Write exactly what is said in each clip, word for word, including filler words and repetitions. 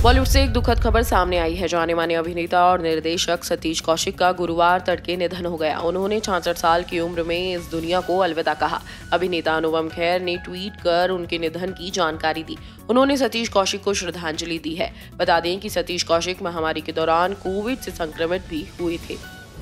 बॉलीवुड से एक दुखद खबर सामने आई है। जाने माने अभिनेता और निर्देशक सतीश कौशिक का गुरुवार तड़के निधन हो गया। उन्होंने छियासठ साल की उम्र में इस दुनिया को अलविदा कहा। अभिनेता अनुपम खेर ने ट्वीट कर उनके निधन की जानकारी दी। उन्होंने सतीश कौशिक को श्रद्धांजलि दी है। बता दें कि सतीश कौशिक महामारी के दौरान कोविड से संक्रमित भी हुए थे।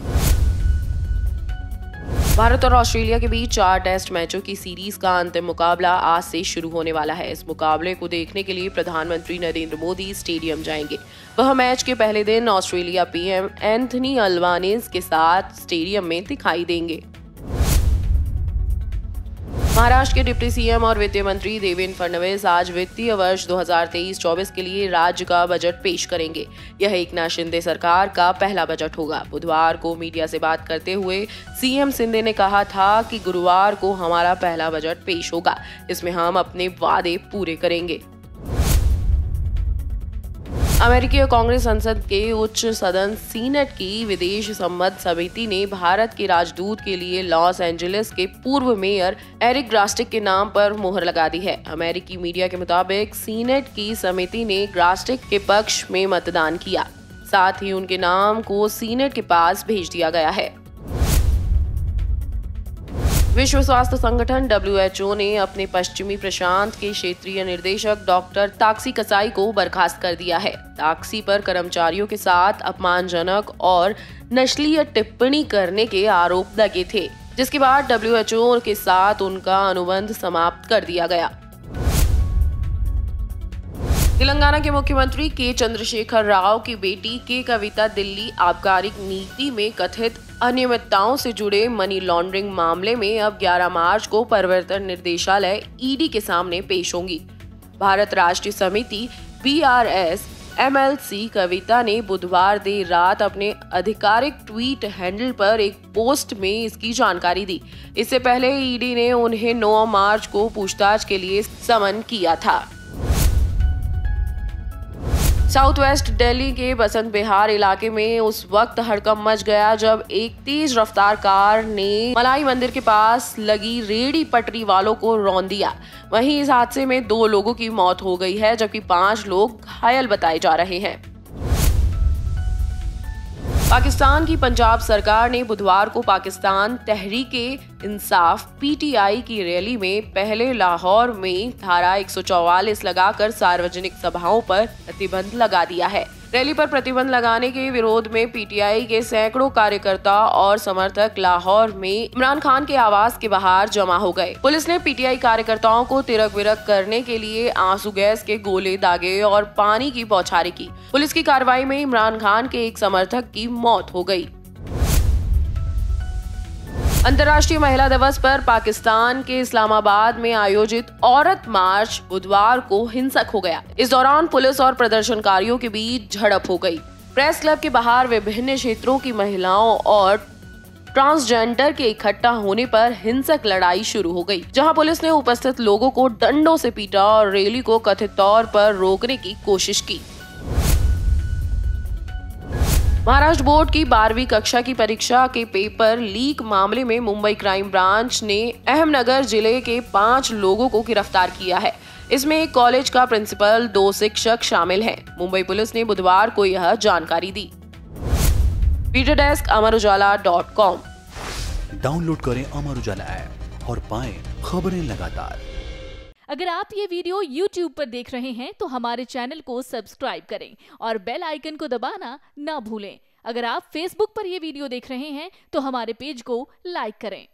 भारत और ऑस्ट्रेलिया के बीच चार टेस्ट मैचों की सीरीज का अंतिम मुकाबला आज से शुरू होने वाला है। इस मुकाबले को देखने के लिए प्रधानमंत्री नरेंद्र मोदी स्टेडियम जाएंगे। वह मैच के पहले दिन ऑस्ट्रेलिया पीएम एंथनी अल्बानीज के साथ स्टेडियम में दिखाई देंगे। महाराष्ट्र के डिप्टी सीएम और वित्त मंत्री देवेंद्र फडणवीस आज वित्तीय वर्ष दो हज़ार तेईस चौबीस के लिए राज्य का बजट पेश करेंगे। यह एकनाथ शिंदे सरकार का पहला बजट होगा। बुधवार को मीडिया से बात करते हुए सीएम शिंदे ने कहा था कि गुरुवार को हमारा पहला बजट पेश होगा। इसमें हम अपने वादे पूरे करेंगे। अमेरिकी कांग्रेस संसद के उच्च सदन सीनेट की विदेश संबंध समिति ने भारत के राजदूत के लिए लॉस एंजलिस के पूर्व मेयर एरिक ग्रास्टिक के नाम पर मुहर लगा दी है। अमेरिकी मीडिया के मुताबिक सीनेट की समिति ने ग्रास्टिक के पक्ष में मतदान किया, साथ ही उनके नाम को सीनेट के पास भेज दिया गया है। विश्व स्वास्थ्य संगठन डब्ल्यू एच ओ ने अपने पश्चिमी प्रशांत के क्षेत्रीय निदेशक डॉक्टर ताक्सी कसाई को बर्खास्त कर दिया है। ताक्सी पर कर्मचारियों के साथ अपमानजनक और नस्लीय टिप्पणी करने के आरोप लगे थे, जिसके बाद डब्ल्यू एच ओ के साथ उनका अनुबंध समाप्त कर दिया गया। तेलंगाना के मुख्यमंत्री के चंद्रशेखर राव की बेटी के कविता दिल्ली आबकारी नीति में कथित अनियमितताओं से जुड़े मनी लॉन्ड्रिंग मामले में अब ग्यारह मार्च को प्रवर्तन निर्देशालय ई डी के सामने पेश होंगी। Bharat Rashtriya Samiti B R S M L C Kavitha ने बुधवार देर रात अपने आधिकारिक ट्वीट हैंडल पर एक पोस्ट में इसकी जानकारी दी। इससे पहले ई डी ने उन्हें नौ मार्च को पूछताछ के लिए समन किया था। साउथ वेस्ट दिल्ली के बसंत विहार इलाके में उस वक्त हड़कंप मच गया जब एक तेज रफ्तार कार ने मलाई मंदिर के पास लगी रेहड़ी पटरी वालों को रौंद दिया। वहीं इस हादसे में दो लोगों की मौत हो गई है, जबकि पांच लोग घायल बताए जा रहे हैं। पाकिस्तान की पंजाब सरकार ने बुधवार को Pakistan Tehreek-e Insaf P T I की रैली में पहले लाहौर में धारा एक सौ चौवालीस लगाकर सार्वजनिक सभाओं पर प्रतिबंध लगा दिया है। रैली पर प्रतिबंध लगाने के विरोध में पी टी आई के सैकड़ों कार्यकर्ता और समर्थक लाहौर में इमरान खान के आवास के बाहर जमा हो गए। पुलिस ने पी टी आई कार्यकर्ताओं को तिरक विरक करने के लिए आंसू गैस के गोले दागे और पानी की बौछारें की। पुलिस की कार्रवाई में इमरान खान के एक समर्थक की मौत हो गई। अंतर्राष्ट्रीय महिला दिवस पर पाकिस्तान के इस्लामाबाद में आयोजित औरत मार्च बुधवार को हिंसक हो गया। इस दौरान पुलिस और प्रदर्शनकारियों के बीच झड़प हो गई। प्रेस क्लब के बाहर विभिन्न क्षेत्रों की महिलाओं और ट्रांसजेंडर के इकट्ठा होने पर हिंसक लड़ाई शुरू हो गई, जहां पुलिस ने उपस्थित लोगों को डंडों से पीटा और रैली को कथित तौर पर रोकने की कोशिश की। महाराष्ट्र बोर्ड की बारहवीं कक्षा की परीक्षा के पेपर लीक मामले में मुंबई क्राइम ब्रांच ने अहमनगर जिले के पांच लोगों को गिरफ्तार किया है। इसमें एक कॉलेज का प्रिंसिपल, दो शिक्षक शामिल हैं। मुंबई पुलिस ने बुधवार को यह जानकारी दी। Video desk Amar Ujala dot com. Download करें अमर उजाला ऐप और पाएं खबरें लगातार। अगर आप ये वीडियो यूट्यूब पर देख रहे हैं तो हमारे चैनल को सब्सक्राइब करें और बेल आइकन को दबाना ना भूलें। अगर आप फेसबुक पर ये वीडियो देख रहे हैं तो हमारे पेज को लाइक करें।